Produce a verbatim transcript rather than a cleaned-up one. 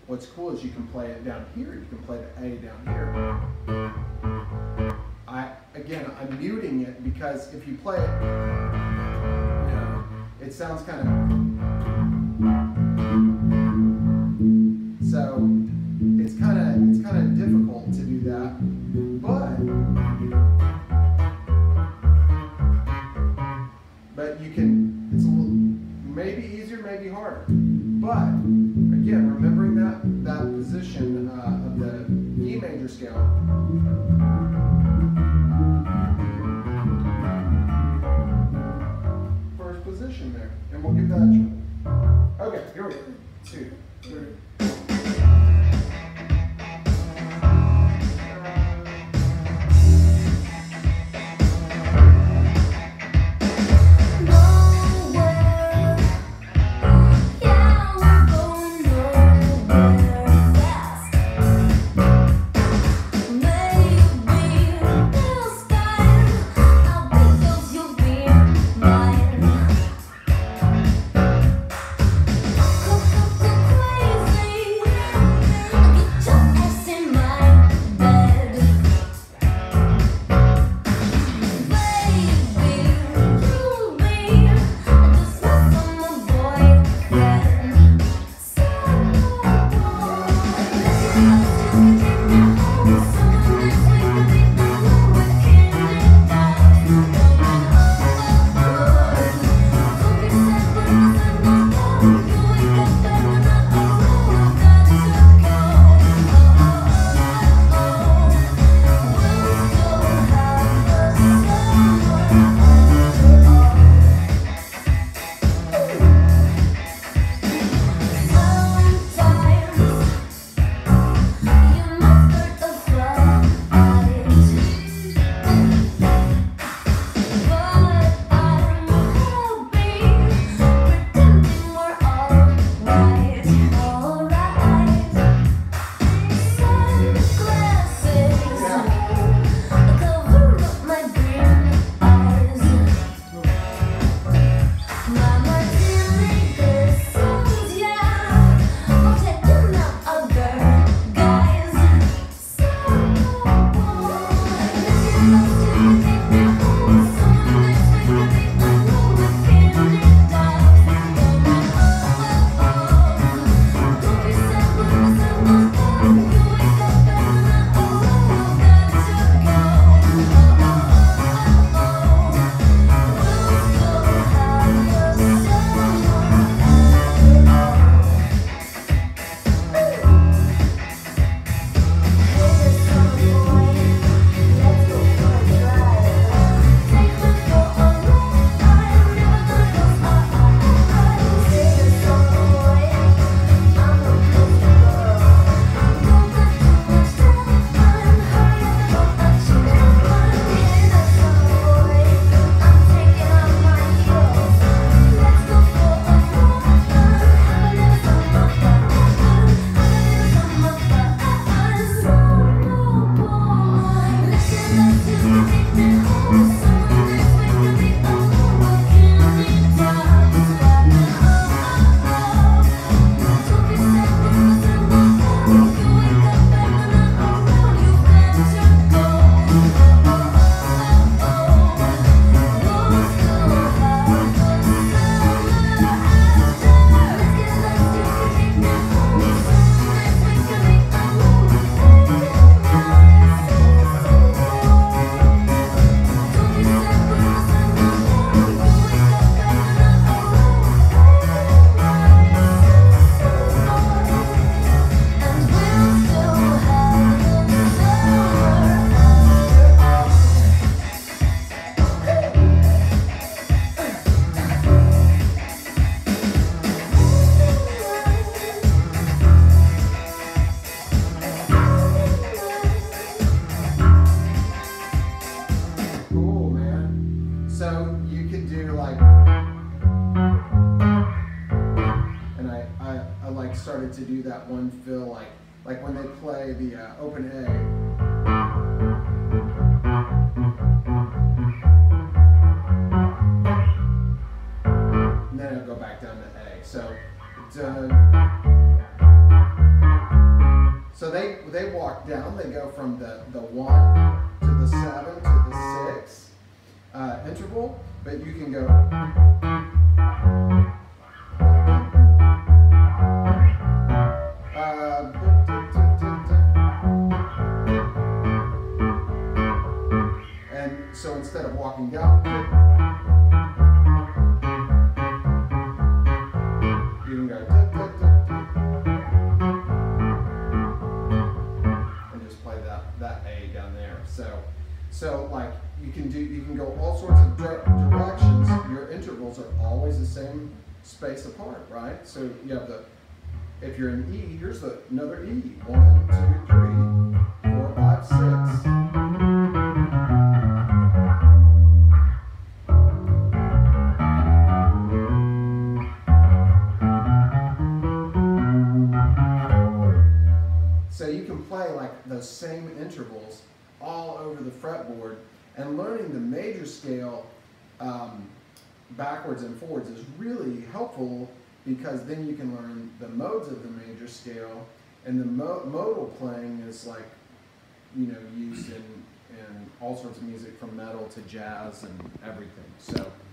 what's cool is you can play it down here. You can play the A down here. I again, I'm muting it because if you play it, you know, it sounds kind of. So it's kind of it's kind of difficult to do that, but but you can. It's a little maybe easier, maybe harder. But again, remembering that that position uh, of the E major scale. First position there, and we'll give that a try. Okay, here we go. Two, three. started to do that one fill, like like when they play the uh, open A. And then it'll go back down to A. So, dun, walk down, they go from the, the one to the seven to the six uh, interval, but you can go uh, and so instead of walking down, you can go and just play that, that A down there. So, so like you can do, you can go all sorts of di directions. Your intervals are always the same space apart, right? So you have the, if you're in E, here's the, another E. One, two, three, four, five, six. So you can play like those same intervals all over the fretboard, and learning the major scale um, backwards and forwards is really helpful, because then you can learn the modes of the major scale, and the mo modal playing is like, you know, used in, in all sorts of music from metal to jazz and everything. So.